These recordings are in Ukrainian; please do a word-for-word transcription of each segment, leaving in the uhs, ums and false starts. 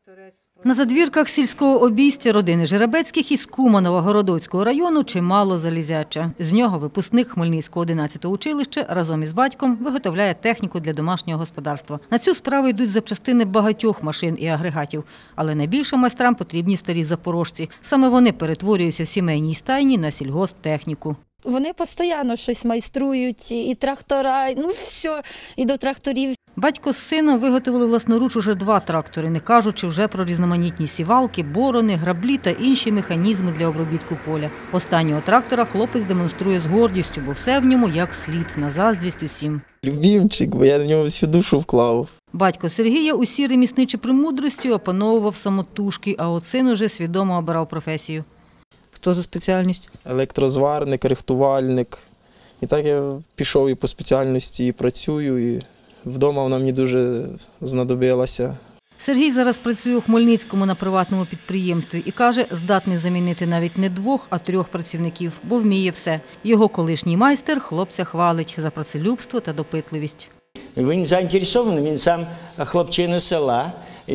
На задвірках сільського обійстя родини Жеребецьких із Куманова Городоцького району чимало залізяча. З нього випускник Хмельницького одинадцятого училища разом із батьком виготовляє техніку для домашнього господарства. На цю справу йдуть запчастини багатьох машин і агрегатів. Але найбільше майстрам потрібні старі запорожці. Саме вони перетворюються в сімейній стайні на сільгосптехніку. Вони постійно щось майструють, і трактора, ну все, і до тракторів. Батько з сином виготовили власноруч уже два трактори, не кажучи вже про різноманітні сівалки, борони, граблі та інші механізми для обробітку поля. Останнього трактора хлопець демонструє з гордістю, бо все в ньому як слід, на заздрість усім. Любімчик, бо я в нього всю душу вклав. Батько Сергія усі ремісничі премудрості опановував самотужки, а от син уже свідомо обирав професію. Хто за спеціальність? Електрозварник, рихтувальник. І так я пішов і по спеціальності, і працюю, і вдома вона мені дуже знадобилася. Сергій зараз працює у Хмельницькому на приватному підприємстві і каже, здатний замінити навіть не двох, а трьох працівників, бо вміє все. Його колишній майстер хлопця хвалить за працелюбство та допитливість. Він заінтересований, він сам хлопчина села,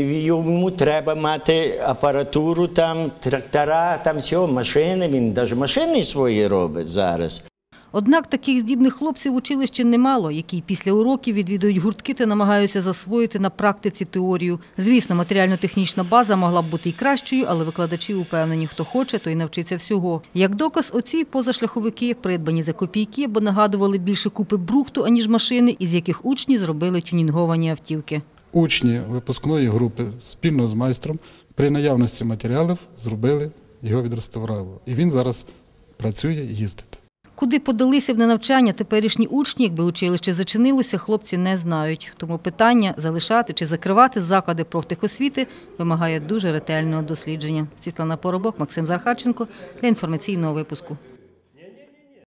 йому треба мати апаратуру, там, трактора, там всього, машини, він навіть машини свої робить зараз. Однак таких здібних хлопців в училищі немало, які після уроків відвідують гуртки та намагаються засвоїти на практиці теорію. Звісно, матеріально-технічна база могла б бути і кращою, але викладачі упевнені, хто хоче, той навчиться всього. Як доказ, оці позашляховики придбані за копійки, бо нагадували більше купи брухту, аніж машини, із яких учні зробили тюнінговані автівки. Учні випускної групи спільно з майстром при наявності матеріалів зробили, його відреставрували. І він зараз працює і їздить. Куди подалися б на навчання теперішні учні, якби училище зачинилося, хлопці не знають. Тому питання залишати чи закривати заклади профтехосвіти вимагає дуже ретельного дослідження. Світлана Поробок, Максим Захарченко для інформаційного випуску.